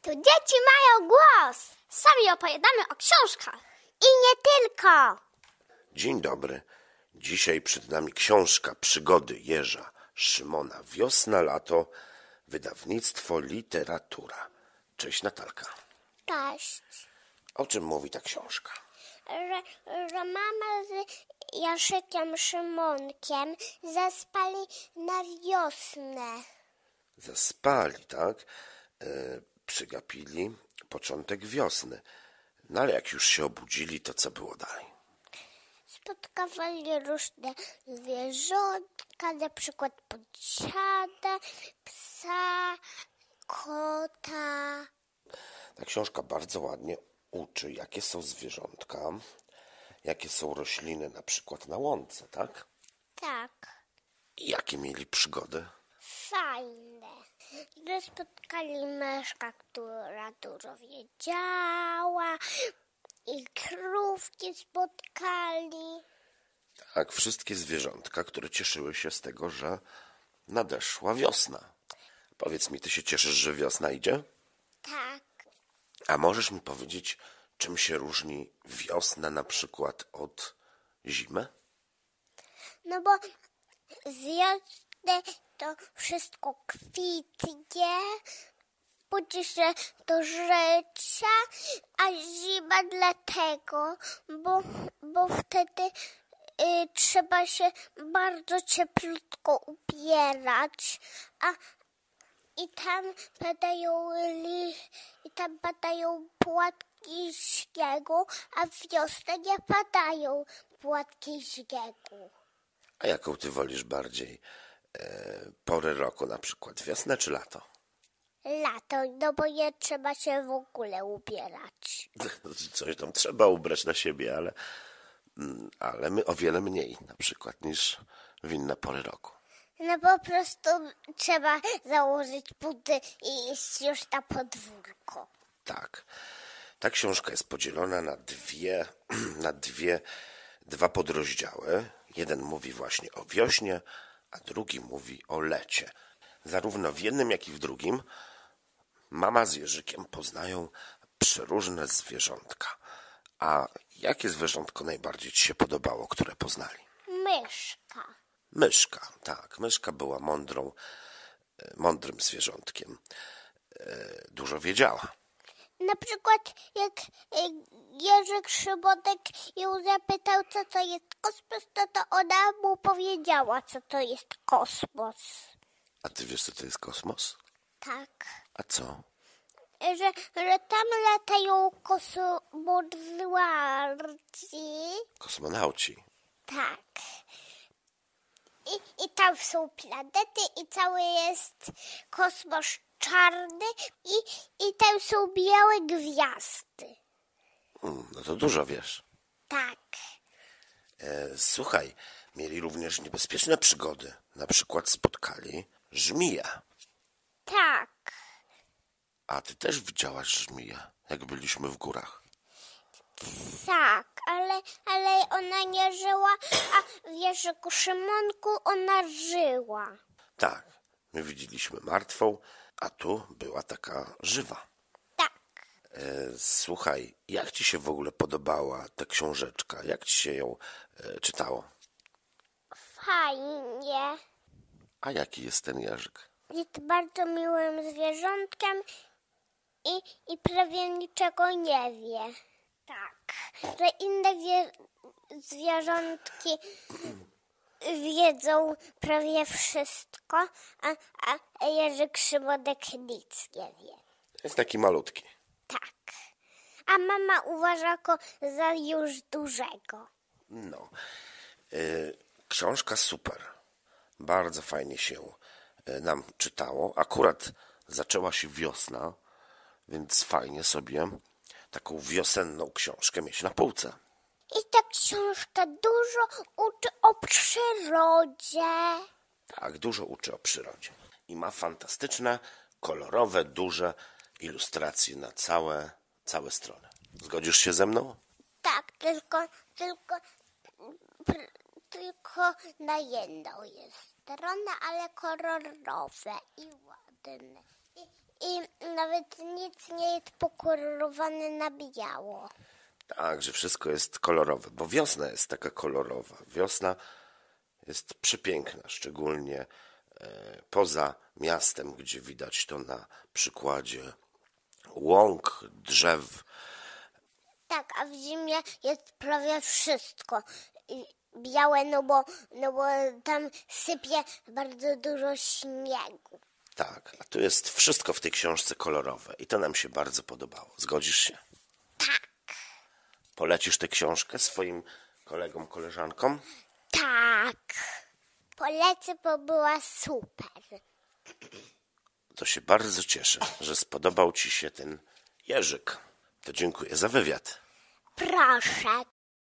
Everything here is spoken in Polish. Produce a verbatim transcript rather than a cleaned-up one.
Tu dzieci mają głos. Sami opowiadamy o książkach. I nie tylko. Dzień dobry. Dzisiaj przed nami książka Przygody Jerza Szymona. Wiosna, lato, wydawnictwo Literatura. Cześć Natalka. Cześć. O czym mówi ta książka? Że, że mama z Jaszykiem Szymonkiem zaspali na wiosnę. Zaspali, tak? E, przygapili początek wiosny. No ale jak już się obudzili, to co było dalej? Spotkawali różne zwierzątka, na przykład podsiadę, psa, kota. Ta książka bardzo ładnie uczy, jakie są zwierzątka, jakie są rośliny, na przykład na łące, tak? Tak, I jakie mieli przygody? fajne. Że spotkali myszka, która dużo wiedziała, i krówki spotkali. Tak, wszystkie zwierzątka, które cieszyły się z tego, że nadeszła wiosna. Powiedz mi, ty się cieszysz, że wiosna idzie? Tak. A możesz mi powiedzieć, czym się różni wiosna na przykład od zimy? No bo z wiosny to wszystko kwitnie, budzi się do życia, a zima dlatego, bo, bo wtedy y, trzeba się bardzo cieplutko ubierać, a i tam padają li, i tam padają płatki śniegu, a w wiosnę nie padają płatki śniegu. A jaką ty wolisz bardziej? E, pory roku, na przykład wiosnę czy lato? Lato, no bo nie trzeba się w ogóle ubierać. Coś tam trzeba ubrać na siebie, ale, ale my o wiele mniej na przykład niż w inne pory roku. No po prostu trzeba założyć buty i iść już na podwórko. Tak. Ta książka jest podzielona na dwie, na dwie, dwa podrozdziały. Jeden mówi właśnie o wiośnie, a drugi mówi o lecie. Zarówno w jednym, jak i w drugim mama z Jerzykiem poznają przeróżne zwierzątka. A jakie zwierzątko najbardziej ci się podobało, które poznali? Myszka. Myszka, tak. Myszka była mądrą, mądrym zwierzątkiem. Dużo wiedziała. Na przykład jak Jerzyk Szymonek ją zapytał, co to jest kosmos, to, to ona mu powiedziała, co to jest kosmos. A ty wiesz, co to jest kosmos? Tak. A co? Że, że tam latają kosmonauci. Kosmonauci. Tak. I, I tam są planety i cały jest kosmos czarny i, i tam są białe gwiazdy. Hmm, no to dużo wiesz. Tak. E, słuchaj, mieli również niebezpieczne przygody. Na przykład spotkali żmiję. Tak. A ty też widziałaś żmiję, jak byliśmy w górach. Tak, ale, ale ona nie żyła, a w Jerzyku Szymonku ona żyła. Tak, my widzieliśmy martwą, a tu była taka żywa. Tak. E, słuchaj, jak ci się w ogóle podobała ta książeczka? Jak ci się ją e, czytało? Fajnie. A jaki jest ten Jerzyk? Jest bardzo miłym zwierzątkiem i, i prawie niczego nie wie. Tak, że inne wie, zwierzątki wiedzą prawie wszystko, a, a, a Jerzyk Szymonek nic nie wie. Jest taki malutki. Tak. A mama uważa go za już dużego. No. E, książka super. Bardzo fajnie się e, nam czytało. Akurat zaczęła się wiosna, więc fajnie sobie taką wiosenną książkę mieć na półce. I ta książka dużo uczy o przyrodzie. Tak, dużo uczy o przyrodzie. I ma fantastyczne, kolorowe, duże ilustracje na całe, całe strony. Zgodzisz się ze mną? Tak, tylko, tylko, pr, tylko na jedną jest stronę, ale kolorowe i ładne. I, i nawet nic nie jest pokolorowane na biało. Tak, że wszystko jest kolorowe, bo wiosna jest taka kolorowa. Wiosna jest przepiękna, szczególnie e, poza miastem, gdzie widać to na przykładzie łąk, drzew. Tak, a w zimie jest prawie wszystko i białe, no bo, no bo tam sypie bardzo dużo śniegu. Tak, a tu jest wszystko w tej książce kolorowe i to nam się bardzo podobało. Zgodzisz się? Tak, Polecisz tę książkę swoim kolegom, koleżankom? tak. Polecę, bo była super. To się bardzo cieszę, że spodobał ci się ten Jerzyk. To dziękuję za wywiad. Proszę.